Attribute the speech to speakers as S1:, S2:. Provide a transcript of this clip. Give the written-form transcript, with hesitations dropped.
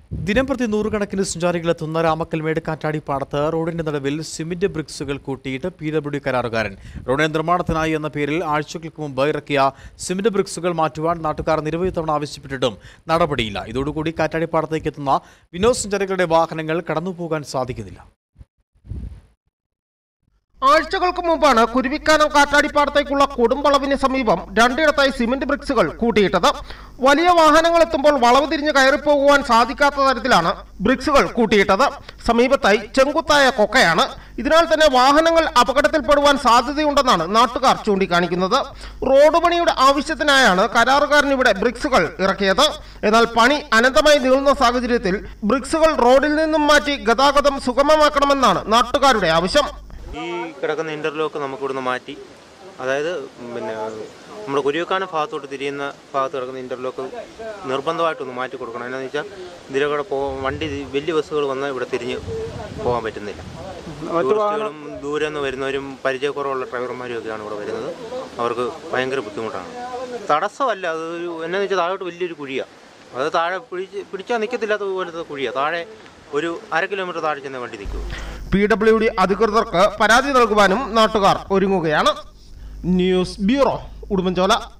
S1: ദിനംപ്രതി നൂറുകണക്കിന് സഞ്ചാരികളെത്തുന്ന രാമക്കൽമേട് കാറ്റാടിപ്പാടത്ത് റോഡിന്റെ നടുവിൽ സിമന്റ് ബ്രിക്സുകൾ കൂട്ടിയിട്ട് PWD കരാറുകാരൻ റോഡിന്റെ നിർമ്മാണത്തിനായി എന്ന പേരിൽ ആഴ്ചകൾക്ക് മുമ്പ് ഇറക്കിയ സിമന്റ് ബ്രിക്സുകൾ മാറ്റുവാൻ നാട്ടുകാർ നിരവധി തവണ ആവശ്യപ്പെട്ടിട്ടും നടപടിയില്ല. ഇതോടുകൂടി കാറ്റാടിപ്പാടത്തേക്ക് എത്തുന്ന വിനോദസഞ്ചാരികളുടെ വാഹനങ്ങൾ കടന്നുപോകാൻ സാധിക്കുന്നില്ല.
S2: ആഴ്ചകൾക്ക് മുമ്പാണ് കുരുവിക്കാനം കാറ്റാടിപ്പാടത്തേക്കുള്ള കൊടുമ്പളവിന് സമീപം രണ്ടിടത്തായി സിമന്റ് ബ്രിക്സുകൾ കൂട്ടിയിട്ടത്. വലിയ വാഹനങ്ങൾ എത്തുമ്പോൾ വളവ് തിരിഞ്ഞ് കയറിപ്പോകുവാൻ സാധിക്കാത്ത തരത്തിലാണ് ബ്രിക്സുകൾ കൂട്ടിയിട്ടത്. സമീപത്തായി ചെങ്കുത്തായ കൊക്കയാണ്. ഇതിനാൽ തന്നെ വാഹനങ്ങൾ അപകടത്തിൽപ്പെടുവാൻ സാധ്യതയുണ്ടെന്നാണ് നാട്ടുകാർ ചൂണ്ടിക്കാണിക്കുന്നത്. റോഡ് പണിയുടെ ആവശ്യത്തിനായാണ് കരാറുകാരൻ ഇവിടെ ബ്രിക്സുകൾ ഇറക്കിയത്. എന്നാൽ പണി അനന്തമായി നീളുന്ന സാഹചര്യത്തിൽ ബ്രിക്സുകൾ റോഡിൽ നിന്നും മാറ്റി ഗതാഗതം സുഗമമാക്കണമെന്നാണ് നാട്ടുകാരുടെ ആവശ്യം.
S3: ഈ കിടക്കുന്ന ഇന്റർലോക്ക് നമുക്ക് ഇവിടുന്ന് മാറ്റി, അതായത് നമ്മുടെ കുരുവിക്കാനം ഭാഗത്തോട്ട് തിരിയുന്ന ഭാഗത്ത് കിടക്കുന്ന ഇന്റർലോക്ക് നിർബന്ധമായിട്ടൊന്ന് മാറ്റി കൊടുക്കണം. എന്നാന്ന് വെച്ചാൽ ഇതിലൂടെ വണ്ടി വലിയ ബസ്സുകൾ വന്നാൽ ഇവിടെ തിരിഞ്ഞ് പോകാൻ പറ്റുന്നില്ല. ടൂറിസ്റ്റുകളും ദൂരെ നിന്ന് വരുന്നവരും പരിചയക്കുറവുള്ള ഡ്രൈവർമാരും ഒക്കെയാണ് ഇവിടെ വരുന്നത്. അവർക്ക് ഭയങ്കര ബുദ്ധിമുട്ടാണ്. തടസ്സമല്ല, അത് എന്നാന്ന് വെച്ചാൽ താഴോട്ട് വലിയൊരു കുഴിയാണ്. അത് താഴെ പിടിച്ചാൽ നിൽക്കത്തില്ലാത്ത പോലത്തെ കുഴിയാണ്. താഴെ ഒരു 1/2 കിലോമീറ്റർ താഴെ ചെന്ന വണ്ടി നിൽക്കും.
S2: PWD അധികൃതർക്ക് പരാതി നൽകുവാനും നാട്ടുകാർ ഒരുങ്ങുകയാണ്. News bureau, Udumbanchola.